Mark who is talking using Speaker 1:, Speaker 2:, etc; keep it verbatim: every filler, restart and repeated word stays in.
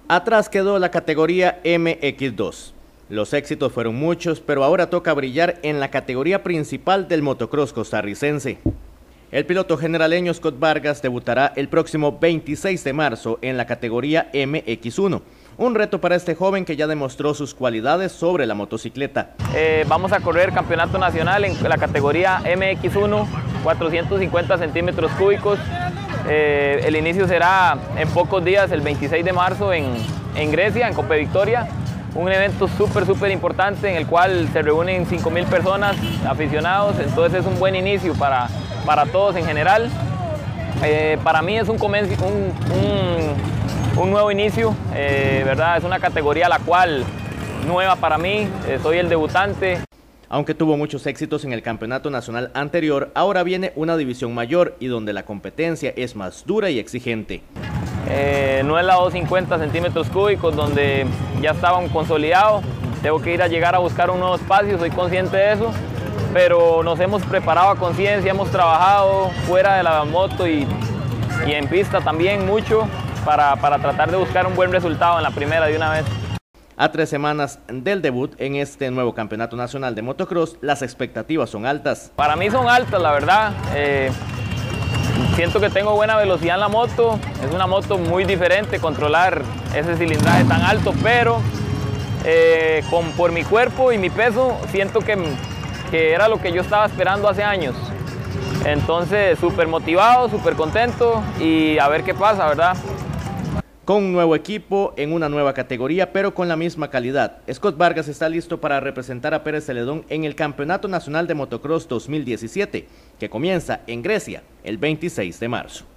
Speaker 1: Atrás quedó la categoría M X dos. Los éxitos fueron muchos, pero ahora toca brillar en la categoría principal del motocross costarricense. El piloto generaleño Scott Vargas debutará el próximo veintiséis de marzo en la categoría M X uno. Un reto para este joven que ya demostró sus cualidades sobre la motocicleta.
Speaker 2: Eh, vamos a correr campeonato nacional en la categoría M X uno, cuatrocientos cincuenta centímetros cúbicos. Eh, el inicio será en pocos días, el veintiséis de marzo en, en Grecia, en Cope Victoria. Un evento súper, súper importante en el cual se reúnen cinco mil personas, aficionados, entonces es un buen inicio para, para todos en general. Eh, para mí es un, un, un, un nuevo inicio, eh, ¿verdad? Es una categoría la cual nueva para mí, eh, soy el debutante.
Speaker 1: Aunque tuvo muchos éxitos en el campeonato nacional anterior, ahora viene una división mayor y donde la competencia es más dura y exigente.
Speaker 2: Eh, no es la doscientos cincuenta centímetros cúbicos donde ya estaban consolidados, tengo que ir a llegar a buscar un nuevo espacio, soy consciente de eso, pero nos hemos preparado a conciencia, hemos trabajado fuera de la moto y, y en pista también mucho para, para tratar de buscar un buen resultado en la primera de una vez.
Speaker 1: A tres semanas del debut en este nuevo campeonato nacional de motocross, las expectativas son altas.
Speaker 2: Para mí son altas, la verdad. Eh, siento que tengo buena velocidad en la moto, es una moto muy diferente controlar ese cilindraje tan alto, pero eh, con, por mi cuerpo y mi peso siento que, que era lo que yo estaba esperando hace años. Entonces, súper motivado, súper contento y a ver qué pasa, ¿verdad?
Speaker 1: Con un nuevo equipo, en una nueva categoría, pero con la misma calidad, Scott Vargas está listo para representar a Pérez Celedón en el Campeonato Nacional de Motocross dos mil diecisiete, que comienza en Grecia el veintiséis de marzo.